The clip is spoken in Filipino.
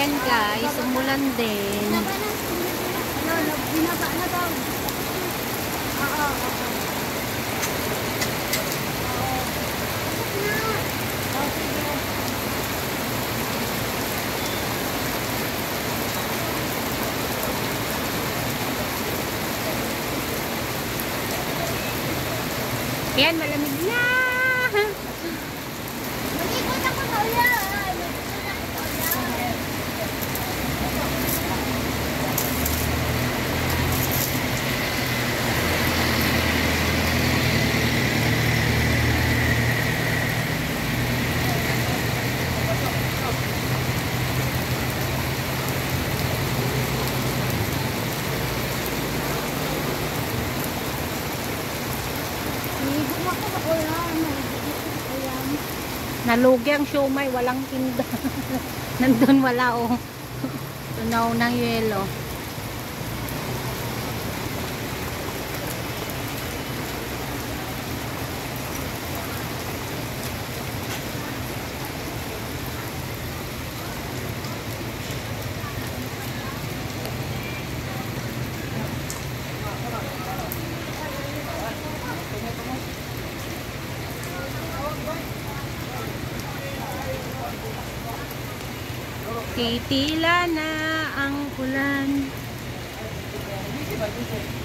Ayan guys, umulan din. Binaba na daw. Oo. Ayan, malamig na. Mag-ikot ako sa ulan. Nahigit ako sa ulan. Nalugi ang siomay, walang tinda. Nandun wala oh. Tunaw ng yelo. Titila na ang ulan.